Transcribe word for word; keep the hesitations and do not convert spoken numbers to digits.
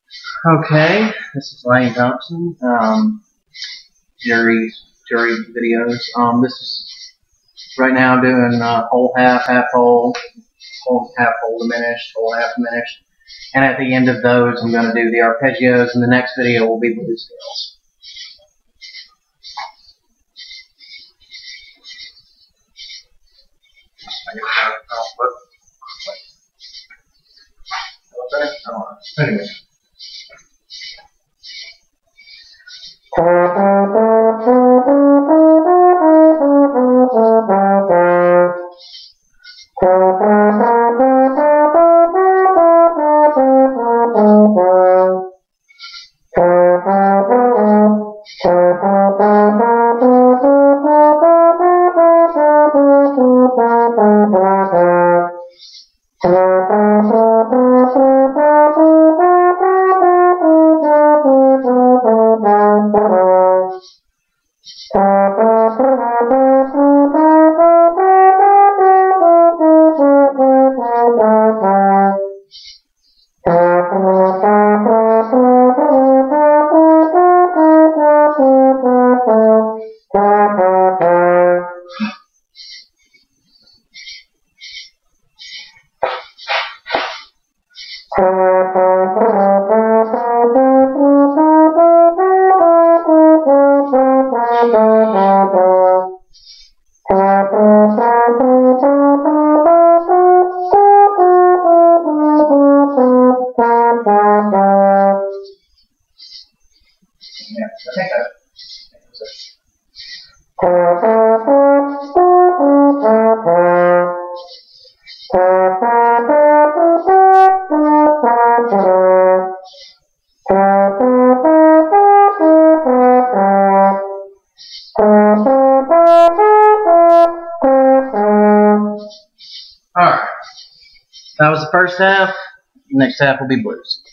Okay, this is Lane Thompson. Um, Jerry, Jerry videos. Um, this is right now doing uh, whole half, half whole, whole half whole diminished, whole half diminished. And at the end of those, I'm going to do the arpeggios, and the next video will be blues scales. Anyway. Yeah, I think that. Alright, that was the first half. Next half will be blues.